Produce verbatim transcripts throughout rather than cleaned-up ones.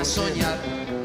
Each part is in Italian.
a sognare.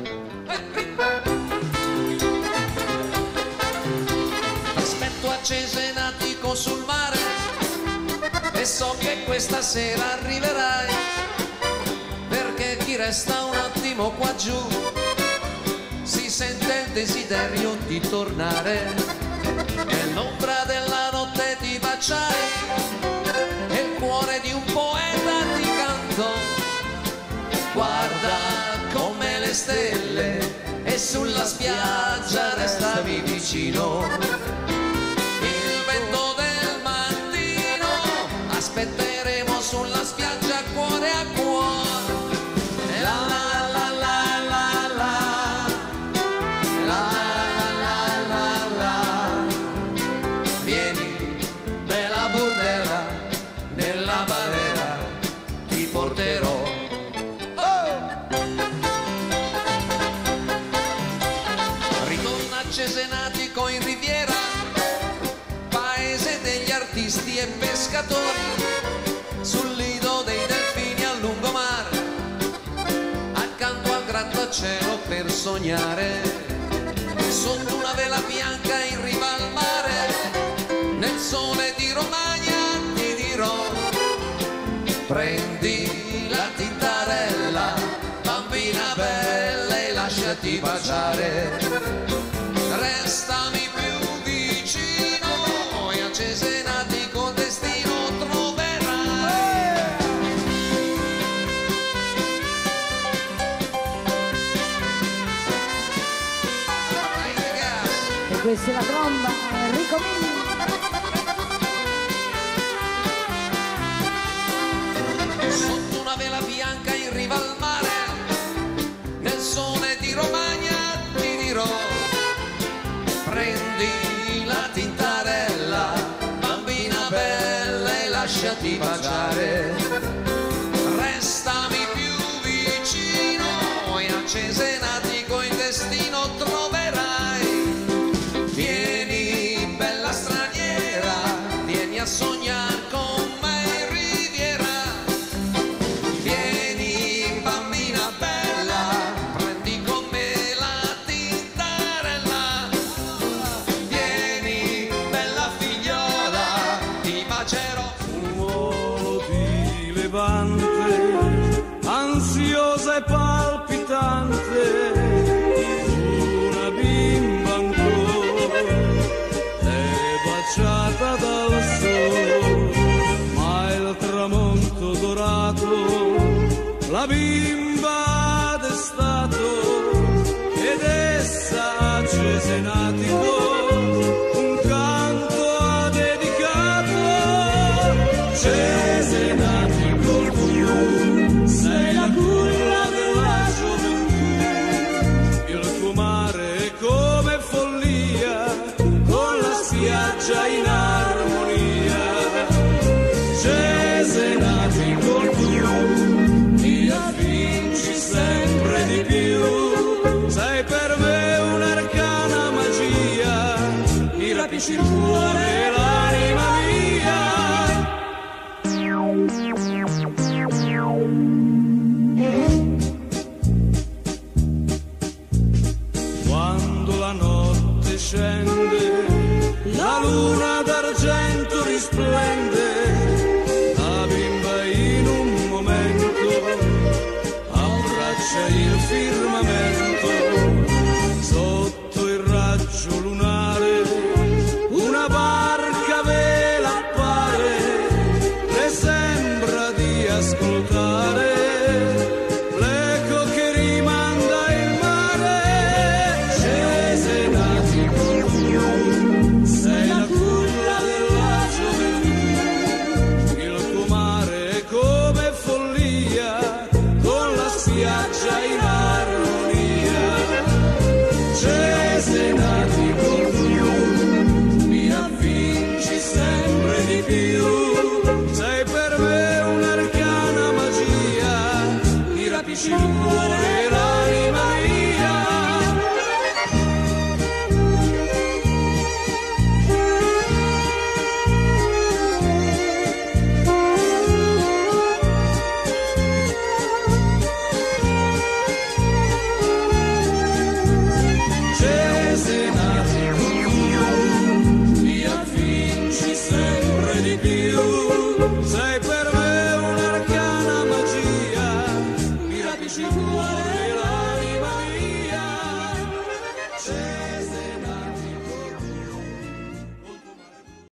Aspetto a Cesenatico sul mare e so che questa sera arriverai, perché chi resta un attimo qua giù si sente il desiderio di tornare. Nell'ombra della notte ti baciai e il cuore di un poeta ti canto. Guarda come le stelle e sulla spiaggia restavi vicino. Il vento del mattino aspetteremo sulla spiaggia cuore a cuore. La la la la la la la la la la. Vieni bella burdella, nella barera ti porterò. Cesenatico in riviera, paese degli artisti e pescatori, sul lido dei delfini a lungomare, accanto al grattacielo per sognare, sotto una vela bianca in riva al mare, nel sole di Romagna ti dirò, prendi la tintarella, bambina bella, e lasciati baciare. Restami più vicino e a Cesenatico destino troverai. E questa è la tromba, Enrico Mini. Sotto una vela bianca in riva al mare, nel sole di Romagna ti dirò, prendi la tintarella, bambina bella, e lasciati baciare. Restami più vicino e a Cesenatico in destino troverai. Vieni bella straniera, vieni a sognare con me in riviera. Vieni bambina bella, prendi con me la tintarella. Vieni bella figliola, ti bacerò. Fumo di levante, ansiosa e palpitante, una bimba ancora, è baciata dal sole, ma il tramonto dorato, la bimba d'estato, ed essa a Cesenatico un canto ha dedicato. Cesenatico, tu sei la culla della gioventù, il tuo mare è come follia, con la spiaggia in armonia. Cesenatico, tu ti avvinci sempre di più, sei per me un'arcana magia, mi rapisci il cuore e l'anima mia. Quando la notte scende, la luna d'argento risplende, la bimba in un momento abbraccia il firmamento, sotto il raggio lunare una barca vela appare, le sembra di ascoltare l'eco che rimanda il mare. Cesenatico, sei la culla della gioventù, il tuo mare è come follia, con la spiaggia in